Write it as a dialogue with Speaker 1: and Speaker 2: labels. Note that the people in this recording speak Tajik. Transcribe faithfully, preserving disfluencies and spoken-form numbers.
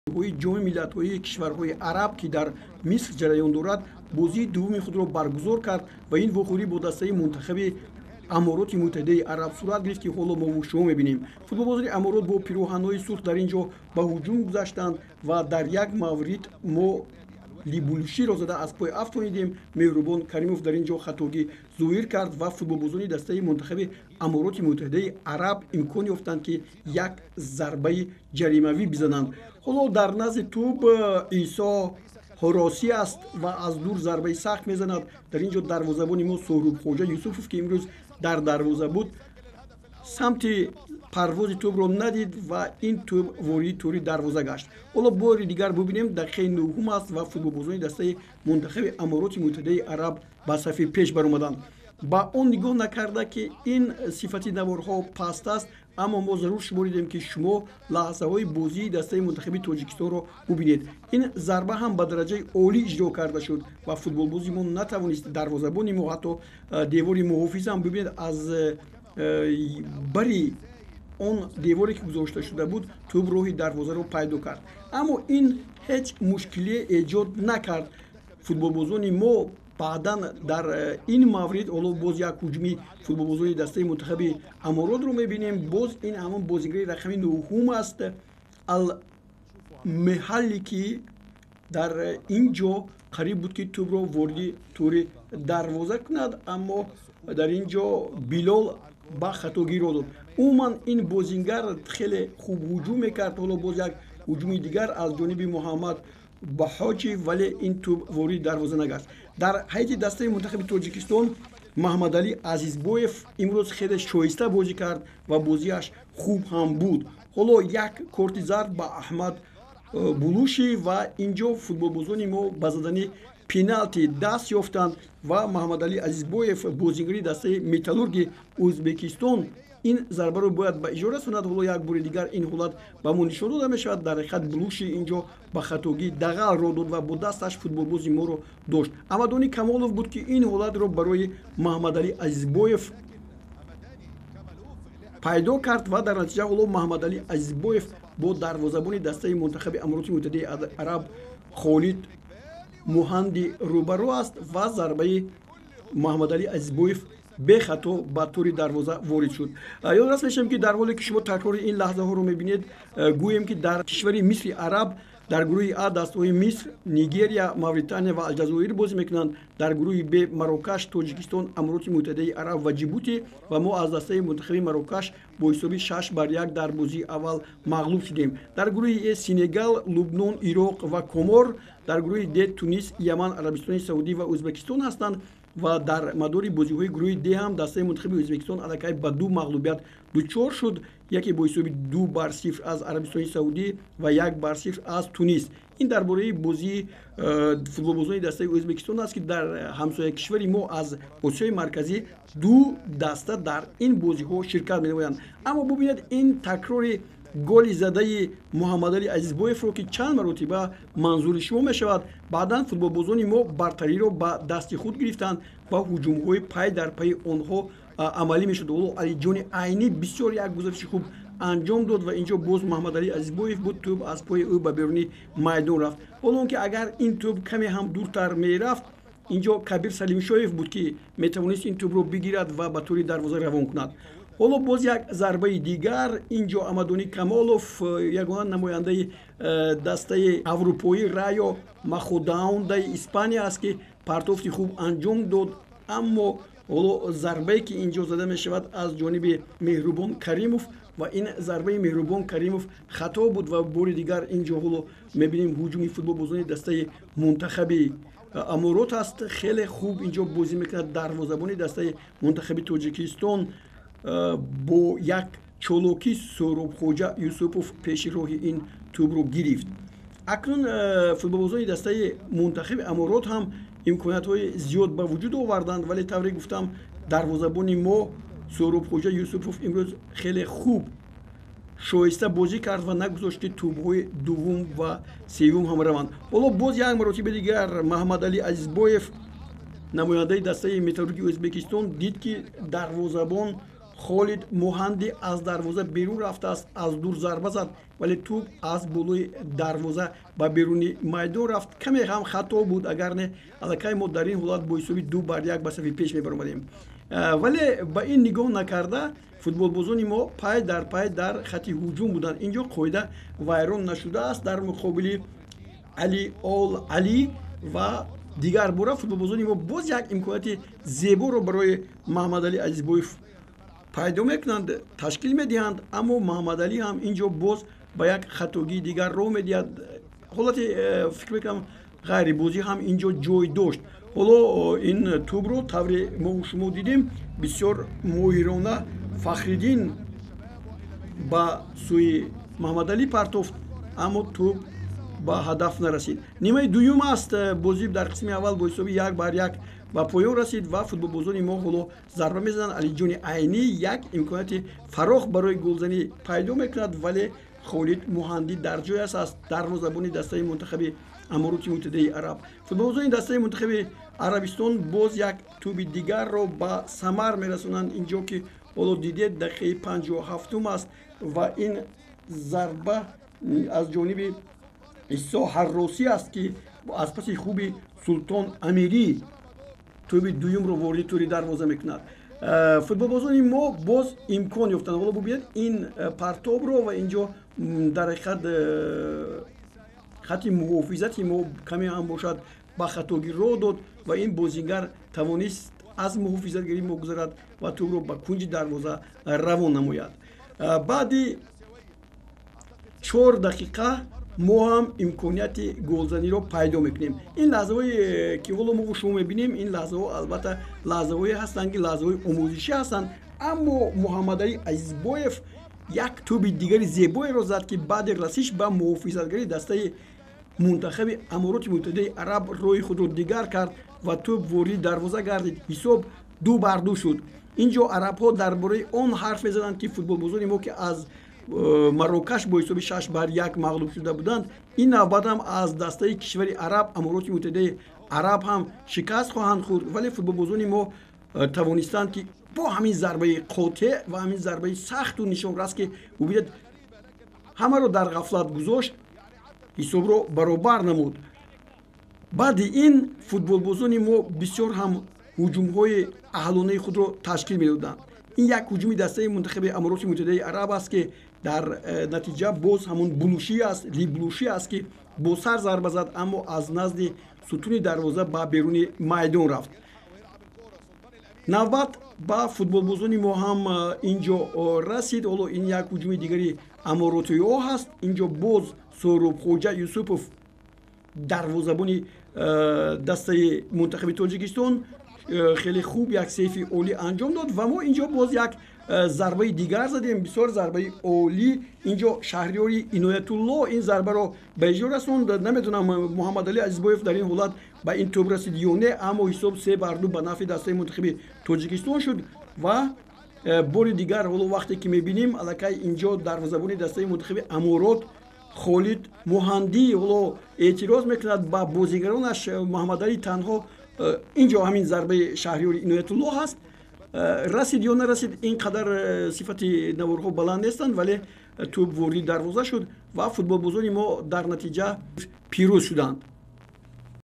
Speaker 1: ҳои ҷоми миллатҳои кишварҳои араб ки дар миср ҷараён дорад бозии дуввуми худро баргузор кард ва ин вохӯрӣ бо дастаи мунтахаби амороти муттаҳидаи араб сурат гирифт ки ҳоло мо шумо мебинем. Футболбозони аморот бо пироҳанҳои сурх дар ин ҷо ба ҳуҷум гузаштанд ва дар як маврид мо либулуширо зада аз пой афтонидем. Меҳрубон Каримов дар ин ҷо хатогӣ зоҳир кард ва футболбозони дастаи мунтахаби амороти муттаҳидаи араб имкон ёфтанд ки як зарбаи ҷаримавӣ бизананд. ҳоло дар назди тӯб Исо ҳоросӣ аст ва аз дур зарбаи сахт мезанад. Дар ин ҷо дарвозабони мо Соҳрубхоҷа Юсуфов ки имрӯз дар дарвоза буд самти парвози тӯбро надид ва ин тӯб ворidi тӯри дарвоза гашт. ҳоло бори дигар бубинем дақиқаи нӯҳум аст ва футболбозони дастаи мунтахаби амороти муттаҳидаи араб ба сафи пеш баромаданд. ба он нигоҳ накарда ки ин сифати наворҳо паст аст, аммо мо зарур шуморидем ки шумо лаҳзаҳои бозии дастаи мунтахаби тоҷикистонро бубинед. Ин зарба ҳам ба дараҷаи олӣ иҷро карда шуд ва футболбози мо натавонист, дарвозабони мо ҳатто девори муҳофиз ҳам бубинед аз бари он деворе ки гузошта шуда буд тӯб роҳи дарвозаро пайдо кард. Аммо ин ҳеҷ мушкилие эҷод накард. Футболбозони мо баъдан дар ин маврид ҳоло боз як ҳуҷуми футболбозони дастаи мунтахаби аморотро мебинем. Боз ин ҳамон бозигари рақами нӯҳум аст. Алмеҳалли ки дар ин ҷо қариб буд ки тӯбро вориди тӯри дарвоза кунад, аммо дар ин ҷо Билол ба хатогиро дод. умуман ин бозингар хеле хуб ҳуҷум мекард. ҳоло боз як ҳуҷуми дигар аз ҷониби Муҳаммад Баҳоҷи, вале ин тӯб вориди дарвоза нагашт. Дар ҳайати дастаи мунтахаби Тоҷикистон Маҳмадалӣ Азизбоев имрӯз хеле шоиста бозӣ кард ва бозиаш хуб ҳам буд. ҳоло як корти зард ба Аҳмад Булуши ва ин ҷо футболбозони мо ба задани пеналти даст ёфтанд ва Маҳмадалӣ Азизбоев бозигари дастаи Металлурги Ӯзбекистон ин зарбаро бояд ба иҷро расонад. ҳоло як бори дигар ин ҳолат ба мо нишон дода мешавад. Дар ҳақиқат Булуши ин ҷо ба хатогӣ дағалро дод ва бо дасташ футболбози моро дошт. Амадони Камолов буд ки ин ҳолатро барои Маҳмадалӣ Азизбоев пайдо кард ва дар натиҷа ҳоло Маҳмадалӣ Азизбоев бо дарвозабони дастаи мунтахаби амороти муттаҳидаи араб Холид Муҳанди рӯбарӯ аст ва зарбаи Маҳмадалӣ Азизбоев бехато ба тӯри дарвоза ворид шуд. Ёдрас мешавем ки дар ҳоле ки шумо такрори ин лаҳзаҳоро мебинед, гӯем ки дар кишвари Мисри араб дар гурӯҳи А дастаҳои Миср, Нигерия, Мавритания ва Алҷазоир бозӣ мекунанд. Дар гурӯҳи Б Марокаш, Тоҷикистон, Амороти муттаҳидаи араб ва Ҷибутӣ ва мо аз дастаи мунтахаби Марокаш бо ҳисоби шаш бар як дар бозии аввал мағлуб шудем. Дар гурӯҳи Э Сенегал, Лубнон, Ироқ ва Комор, дар гурӯҳи Д Тунис, Яман, Арабистони Саудӣ ва Ӯзбекистон ҳастанд ва дар мадори бозиҳои гурӯҳи Д ҳам дастаи мунтахаби Ӯзбекистон аллакай ба ду мағлубият дучор шуд. Яке бо ҳисоби ду бар сифр аз Арабистони Саудӣ ва як бар сифр аз Тунис. ин дар бораи бозии футболбозони дастаи Ӯзбекистон аст ки дар ҳамсояи кишвари мо аз Осиёи марказӣ ду даста дар ин бозиҳо ширкат менамоянд. Аммо бубинед ин такрори голи задаи Муҳаммадалӣ Азизбоевро ки чанд маротиба манзури шумо мешавад. Баъдан футболбозони мо бартариро ба дасти худ гирифтанд ва ҳуҷумҳои пай дар пайи онҳо амалӣ мешуд. ҳоло Алиҷони Айнӣ бисёр як гузариши хуб анҷом дод ва ин ҷо боз Маҳмадалӣ Азизбоев буд. тӯб аз пои ӯ ба беруни майдон рафт. ҳоло он ки агар ин тӯб каме ҳам дуртар мерафт, ин ҷо Кабир Салимшоев буд ки метавонист ин тӯбро бигирад ва ба тӯри дарвоза равон кунад. ҳоло боз як зарбаи дигар. ин ҷо Амадони Камолов ягона намояндаи дастаи аврупои Раё Маходаундаи Испания аст ки партофти хуб анҷом дод. Аммо ҳоло зарбае ки ин ҷо зада мешавад аз ҷониби Меҳрубон Каримов ва ин зарбаи Меҳрубон Каримов хато буд ва бори дигар ин ҷо ҳоло мебинем ҳуҷуми футболбозони дастаи мунтахаби аморот аст. хеле хуб ин ҷо бозӣ мекунад дарвозабони дастаи мунтахаби Тоҷикистон бо як чолокӣ Соҳрубхоҷа Юсупов пеши роҳи ин тӯбро гирифт. акнун футболбозони дастаи мунтахаби аморот ҳам имкониятҳои зиёд ба вуҷуд оварданд, вале тавре гуфтам дарвозабони мо Соҳрубхоҷа Юсупов имрӯз хеле хуб шоиста бозӣ кард ва нагузошт ки тӯбҳои дуввум ва севум ҳам раванд. ҳоло боз як маротиба дигар Маҳмадалӣ Азизбоев намояндаи дастаи Металлурги Ӯзбекистон дид ки дарвозабон холид муҳанди аз дарвоза берун рафтааст, аз дур зарба зад, вале туп аз болои дарвоза ба беруни майдон рафт. Каме ҳам хато буд, агар не аллакай мо дар ин ҳолат бо ҳисоби ду бар як ба сафи пеш мебаромадем. Вале ба ин нигоҳ накарда футболбозони мо пай дар пай дар хати ҳуҷум буданд. Инҷо қоида вайрон нашудааст дар муқобили Али Ол Али ва дигар бора футболбозони мо боз як имконияти зеборо барои Маҳмадали Азизбоев пайдо мекунанд, ташкил медиҳанд, аммо Маҳмадалӣ ҳам инҷо боз ба як хатогии дигар роҳ медиҳад. ҳолати фикр мекунам ғайрибозӣ ҳам инҷо ҷой дошт. ҳоло ин тӯбро тавре мо шумо дидем бисёр моҳирона Фахриддин ба сӯи Маҳмадалӣ партофт, аммо тӯб ба ҳадаф нарасид. Нимаи дуюм аст, бозӣ дар қисми аввал бо ҳисоби як бар як ба поён расид ва футболбозони мо ҳоло зарба мезананд. Алиҷони Айнӣ як имконияти фарох барои голзанӣ пайдо мекунад, вале Холид Муҳандӣ дар ҷояш аст, дарвозабони дастаи мунтахаби Амороти Муттаҳидаи Араб. Футболбозони дастаи мунтахаби Арабистон боз як тӯби дигарро ба самар мерасонанд. Инҷо ки ҳоло дидед дақиқаи панҷоҳу ҳафтум аст ва ин зарба аз ҷониби Исо Ҳарросӣ аст ки аз паси хуби Султон Амирӣ тӯби дуюмро вориди тӯри дарвоза мекунад. Футболбозони мо боз имкон ёфтанд. ҳоло бубинед ин партобро ва инҷо дар ҳақиқат хати муҳофизати мо каме ҳам бошад ба хатогӣ роҳ дод ва ин бозигар тавонист аз муҳофизатгарӣ могузарад ва тӯбро ба кунҷи дарвоза равон намояд. Баъди чор дақиқа мо ҳам имконияти голзаниро пайдо мекунем. Ин лаҳзаҳое ки ҳоло мо шумо мебинем, ин лаҳзаҳо албатта лаҳзаҳое ҳастанд ки лаҳзаҳои омӯзишӣ ҳастанд, аммо Муҳаммадалӣ Азизбоев як тӯби дигари зебоеро зад ки баъди расиш ба муҳофизатгари дастаи мунтахаби Амороти Муттаҳидаи Араб роҳи худро дигар кард ва тӯб вориди дарвоза гардид. Ҳисоб ду бар ду шуд. Инҷо арабҳо дар бораи он ҳарф мезананд ки футболбозони мо ки аз Марокаш бо ҳисоби шаш бар як мағлуб шуда буданд, ин навбат ҳам аз дастаи кишвари араб Амороти Муттаҳидаи Араб ҳам шикаст хоҳанд хӯрд, вале футболбозони мо тавонистанд ки бо ҳамин зарбаи қотеъ ва ҳамин зарбаи сахту нишонрас ки бубинед ҳамаро дар ғафлат гузошт, ҳисобро баробар намуд. Баъди ин футболбозони мо бисёр ҳам ҳуҷумҳои аҳлонаи худро ташкил медоданд. ин як ҳуҷуми дастаи мунтахаби Амороти Муттаҳидаи Араб аст ки дар натиҷа боз ҳамон булушӣ аст, либлушӣ аст ки бо сар зарба зад, аммо аз назди сутуни дарвоза ба беруни майдон рафт. навбат ба футболбозони мо ҳам инҷо расид. ҳоло ин як ҳуҷуми дигари аморотиҳо ҳаст. инҷо боз Сорубхоҷа Юсупов дарвозабони дастаи мунтахаби Тоҷикистон хеле хуб як сейфи олӣ анҷом дод ва мо инҷо боз як зарбаи дигар задем, бисёр зарбаи олӣ. инҷо Шаҳриёри Иноятулло ин зарбаро ба иҷро расонд. Наметонам Муҳаммадалӣ Азизбоев дар ин ҳолат ба ин тӯб расид ё не, аммо ҳисоб се бар ду ба нафъи дастаи мунтахаби Тоҷикистон шуд ва бори дигар ҳоло вақте ки мебинем аллакай инҷо дарвозабони дастаи мунтахаби Аморот Холид Муҳандӣ ҳоло эътироз мекунад ба бозигаронаш Муҳаммадалӣ танҳо инҷо ҳамин зарбаи Шаҳриёри Иноятулло ҳаст. Расид ё нарасид ин қадар сифати наворҳо баланд нестанд, вале тӯб вориди дарвоза шуд ва футболбозони мо дар натиҷа пирӯз шуданд.